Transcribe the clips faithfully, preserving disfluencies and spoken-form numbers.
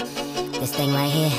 This thing right here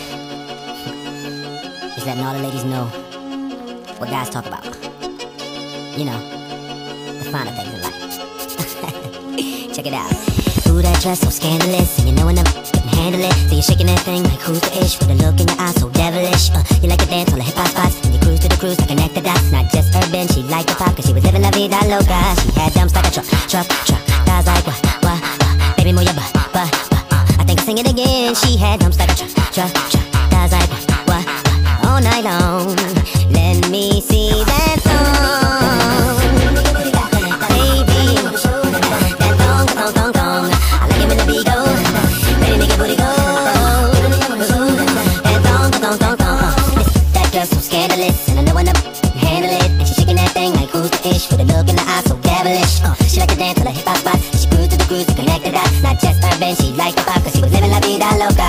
is letting all the ladies know what guys talk about. You know, the finer things in life. Check it out. Ooh, that dress so scandalous, and you know when I can handle it. So you're shaking that thing like who's the ish, with a look in your eyes so devilish. Uh, you like to dance on the hip hop spots, and you cruise to the cruise to connect the dots. Not just urban, she liked the pop, cause she was living la vida loca. She had dumps like a truck, truck, truck. Guys like what, what, what? Baby, move your butt, butt, butt. I think I'll sing it again. She had dumps like a truck, truck, truck. Guys like what, what, what? All night long. Let me see that thong, baby. That thong, thong, thong, thong. I like it when the beat go. Baby, make your booty go. That thong, thong, thong, thong. That girl so scandalous, and I know when I handle it. And she shaking that thing like who's the ish, with a look in the eye so devilish. Uh, she like to dance on the hip hop spot. She cruise to the cruise to connect the dots. Not just urban, she liked the pop, cause she was living la vida loca.